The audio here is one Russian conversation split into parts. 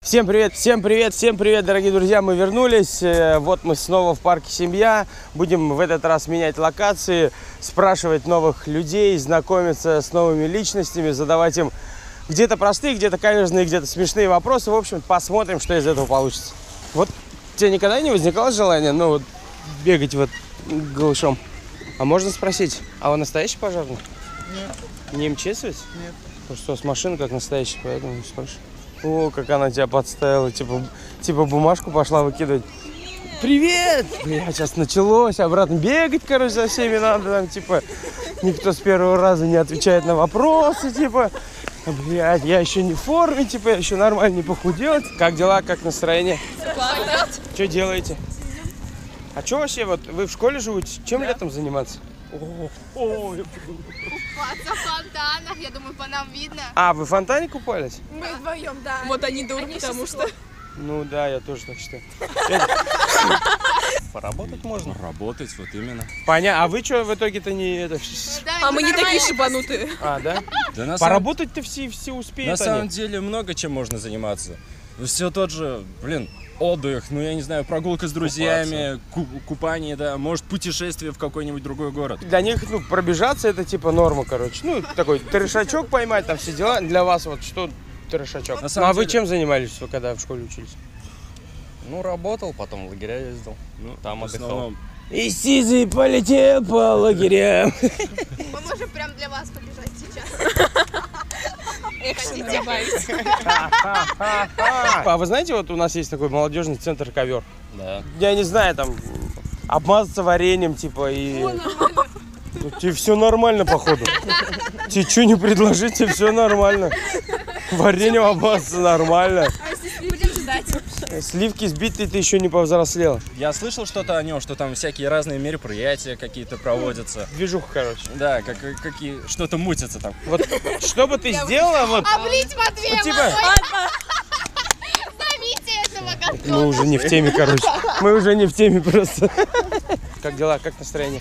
Всем привет, всем привет, всем привет, дорогие друзья, мы вернулись, вот мы снова в парке «Семья», будем в этот раз менять локации, спрашивать новых людей, знакомиться с новыми личностями, задавать им где-то простые, где-то каверзные, где-то смешные вопросы, в общем, посмотрим, что из этого получится. Вот тебе никогда не возникало желания, ну, вот, бегать вот голышом? А можно спросить, а он настоящий пожарный? Нет. Не МЧС ведь? Нет. Потому что с машины как настоящий, поэтому не спрашиваю. О, как она тебя подставила, типа бумажку пошла выкидывать. Привет! Бля, сейчас началось, обратно бегать, короче, за всеми надо, там, типа, никто с первого раза не отвечает на вопросы, типа, блядь, я еще не в форме, типа, я еще нормально не похудел. Как дела, как настроение? Классно. Что делаете? А что вообще, вот, вы в школе живете? Чем летом заниматься? Купаться в фонтанах, я думаю, по нам видно. А, вы в фонтане купались? Мы вдвоем, да. Вот они дуры, потому что... Ну да, я тоже так считаю. Поработать можно? Работать, вот именно. Понятно. А вы что в итоге-то не это? А мы не такие шибанутые. А, да? Да на Поработать-то все успеют. На самом деле много чем можно заниматься. Все тот же, отдых, ну я не знаю, прогулка с друзьями, купание, да, может путешествие в какой-нибудь другой город. Для них, ну, пробежаться это типа норма, короче. Ну, такой трешачок поймать, там все дела. Для вас вот что трешачок? На Ну, самом а вы деле- чем занимались, когда в школе учились? Ну, работал, потом в лагеря ездил. Ну, там в отдыхал. основном. И сизый полетел по лагерям. Мы можем прям для вас побежать сейчас. Экшен добавить. А вы знаете, вот у нас есть такой молодежный центр «Ковер». Да. Я не знаю, там обмазаться вареньем, типа, и... Ну, тебе все нормально, походу. Тебе что не предложить, тебе все нормально. Вареньем обмазаться нормально. Будем ждать. Сливки сбитые, ты еще не повзрослела. Я слышал что-то о нем, что там всякие разные мероприятия какие-то проводятся. Движуха, короче. Да, какие что-то мутится там. Вот что бы ты сделала, вот... Облить Матвея, типа... зовите этого готова. Мы уже не в теме, короче. Мы уже не в теме просто. Как дела, как настроение?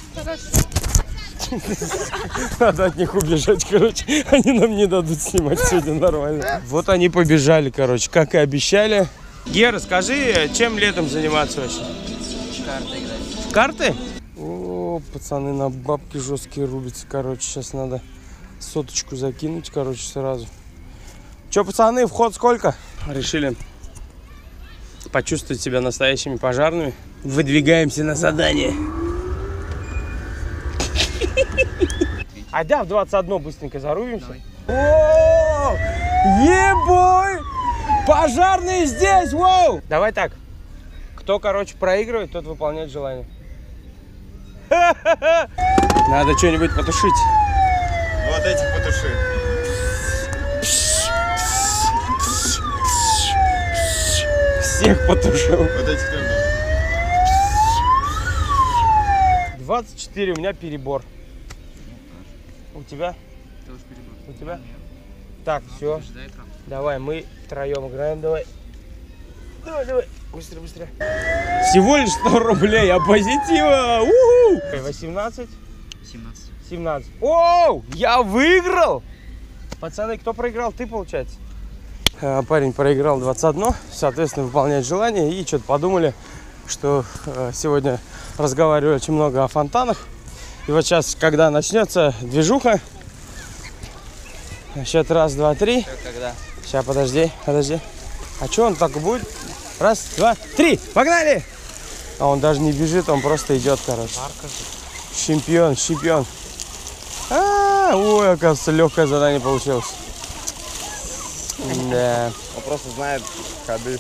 Надо от них убежать, короче. Они нам не дадут снимать сегодня нормально. Вот они побежали, короче, как и обещали. Гера, скажи, чем летом заниматься вообще? Карты играть. В карты? О, пацаны на бабки жесткие рубятся, короче. Сейчас надо соточку закинуть, короче, сразу. Че, пацаны, вход сколько? Решили почувствовать себя настоящими пожарными. Выдвигаемся на задание. А да, в 21 быстренько зарубимся. О, ебой! Пожарные здесь, воу! Давай так. Кто, короче, проигрывает, тот выполняет желание. Надо что-нибудь потушить. Вот эти потуши. Всех потушил. Вот эти тоже. 24, у меня перебор. У тебя? У тебя? Так, все. Давай, мы втроем играем, давай. Давай. Быстрее, быстрее. Всего лишь 100 рублей, а позитива. 18? 17. Оу, я выиграл! Пацаны, кто проиграл? Ты, получается? Парень проиграл 21, соответственно, выполняет желание. И что-то подумали, что сегодня разговаривали очень много о фонтанах. И вот сейчас, когда начнется движуха, счет раз, два, три. Когда? Сейчас, подожди. А что он так и будет? Раз, два, три, погнали! А он даже не бежит, он просто идет, короче. Чемпион. Ой, оказывается, легкое задание получилось. Да. Он просто знает ходы.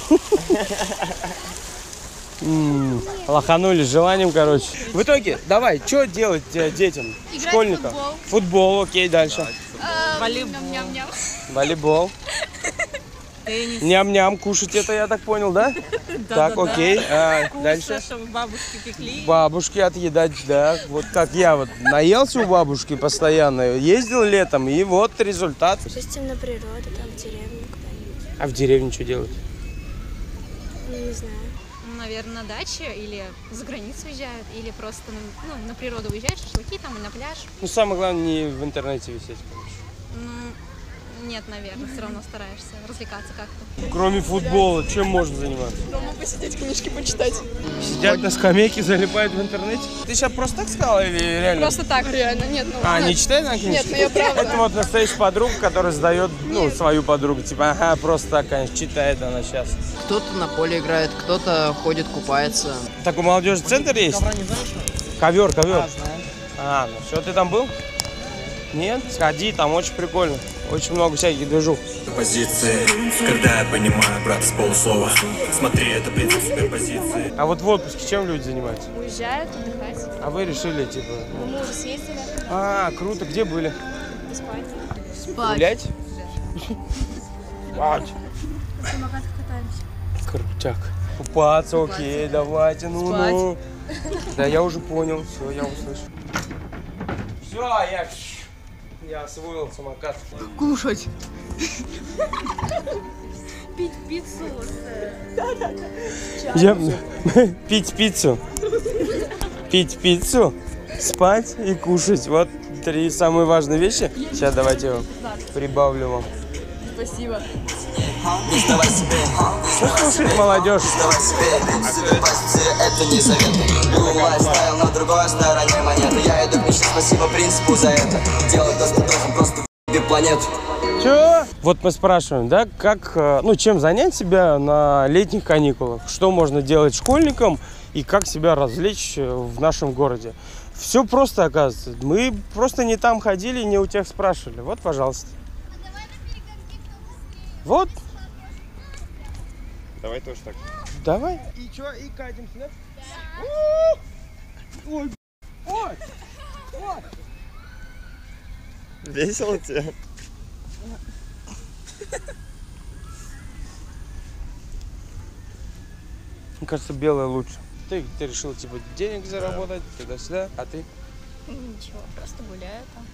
Лоханули с желанием, короче. В итоге, давай, что делать детям, Играть в школьникам? футбол. Футбол, окей, дальше. Волейбол. Ням-ням-ням. Волейбол. Теннис. Ням-ням, кушать это, я так понял, да? Так, окей. Дальше. Чтобы бабушки пекли. Бабушки отъедать, да. Вот как я вот наелся у бабушки постоянно, ездил летом, и вот результат. Пустим на природу, там в деревню куда-нибудь. А в деревне что делают? Не знаю. Наверное, на даче или за границу уезжают, или просто на природу уезжают, шашлыки там и на пляж. Ну, самое главное, не в интернете висеть, короче. Нет, наверное, все равно стараешься развлекаться как-то. Кроме футбола, чем можно заниматься? Дома посидеть, книжки почитать. Сидят на скамейке, залипают в интернете. Ты сейчас просто так сказала или реально? Просто так, реально, нет. Ну, А, не читай на книжке? Нет, ну я правда. Это вот настоящая подруга, которая сдает, ну, свою подругу. Типа, ага, просто так, конечно, читает она сейчас. Кто-то на поле играет, кто-то ходит, купается. Так у молодежи центр есть? Ковер, ковер. А, ну все, ты там был? Нет? Сходи, там очень прикольно. Очень много всяких движух. Позиции, когда я понимаю, брат, с полуслова. Смотри, это принцип суперпозиции. А вот в отпуске чем люди занимаются? Уезжают отдыхать. А вы решили, типа... ну, Мы уже съездили. А, круто. Где были? Спать. Гулять? Спать. На самокатах катаемся. Крутяк. Купаться, окей, давайте, ну. Да, я уже понял, все, я услышал. Все, я освоил самокат. Кушать. Пить пиццу. Я... Пить пиццу. Пить пиццу, спать и кушать. Вот 3 самые важные вещи. Сейчас давайте я прибавлю вам. Спасибо. Что слушает молодежь? Это не совет. Лайфстайл на другой стороне монеты. Я иду к мечте, спасибо принципу за это. Делать то, что должен, просто в***и планету. Чё? Вот мы спрашиваем, да, как, ну, чем занять себя на летних каникулах? Что можно делать школьникам и как себя развлечь в нашем городе? Все просто, оказывается. Мы просто не там ходили, не у тех спрашивали. Вот, пожалуйста. Вот. Давай тоже так. Давай. И чё, и катимся, да? Ой, ой, ой. Весело тебе? Мне кажется, белое лучше. Ты решил, типа, денег заработать, туда-сюда, а ты? Ничего, просто гуляю там.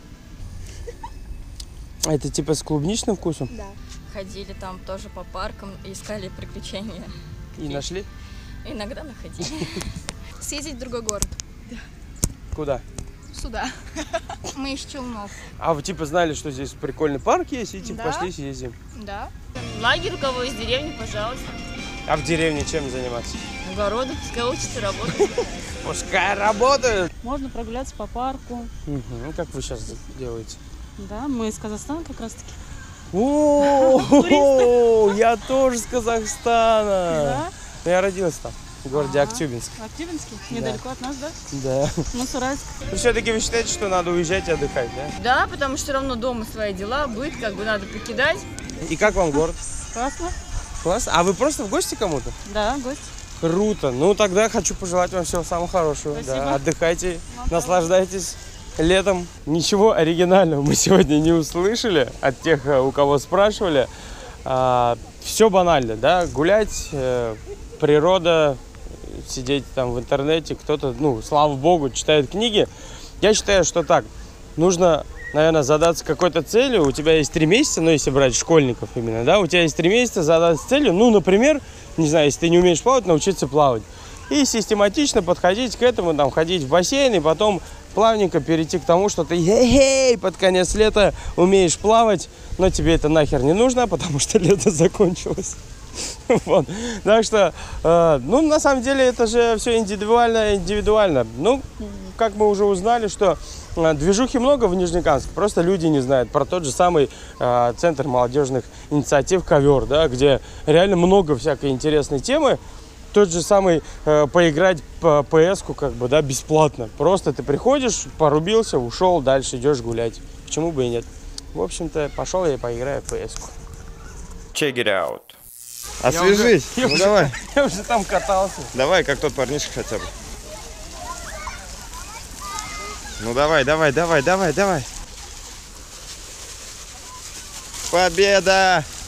А это типа с клубничным вкусом? Да. Ходили там тоже по паркам, искали приключения. И нашли? Иногда находили. Съездить в другой город. Куда? Сюда. Мы из Челнов. А вы типа знали, что здесь прикольный парк есть, и типа Да. пошли съездим. Да. Лагерь у кого из деревни, пожалуйста. А в деревне чем заниматься? Огороды, пускай учатся работать. Пускай работают. Можно прогуляться по парку. Угу. Как вы сейчас делаете? Да, мы из Казахстана как раз таки. О, я тоже с Казахстана. Да? Я родился там, в городе Актюбинск. Актюбинский? Недалеко от нас, да? Да. Ну, Суральск. Все-таки вы считаете, что надо уезжать и отдыхать, да? Да, потому что все равно дома свои дела, быт, как бы надо покидать. И как вам город? Классно. Классно. А вы просто в гости кому-то? Да, гость. Круто. Ну, тогда хочу пожелать вам всего самого хорошего. Спасибо. Да, отдыхайте, наслаждайтесь летом. Ничего оригинального мы сегодня не услышали от тех, у кого спрашивали. Все банально, да, гулять, природа, сидеть там в интернете, кто-то, ну, слава богу, читает книги. Я считаю, что так, нужно, наверное, задаться какой-то целью. У тебя есть 3 месяца, ну, если брать школьников именно, да, у тебя есть 3 месяца задаться целью, ну, например, не знаю, если ты не умеешь плавать, научиться плавать. И систематично подходить к этому, там, ходить в бассейн, и потом плавненько перейти к тому, что ты под конец лета умеешь плавать, но тебе это нахер не нужно, потому что лето закончилось. Вот. Так что, ну, на самом деле, это же все индивидуально. Ну, как мы уже узнали, что движухи много в Нижнекамске, просто люди не знают про тот же самый центр молодежных инициатив «Ковер», да, где реально много всякой интересной темы. Тот же самый поиграть по PS-ку, как бы, да, бесплатно. Просто ты приходишь, порубился, ушел, дальше идешь гулять. Почему бы и нет? В общем-то, пошел я и поиграю в PS-ку. Check it out. Освежись. Ну давай. Я уже там катался. Давай, как тот парнишка хотя бы. Ну давай, давай, давай, давай, давай. Победа!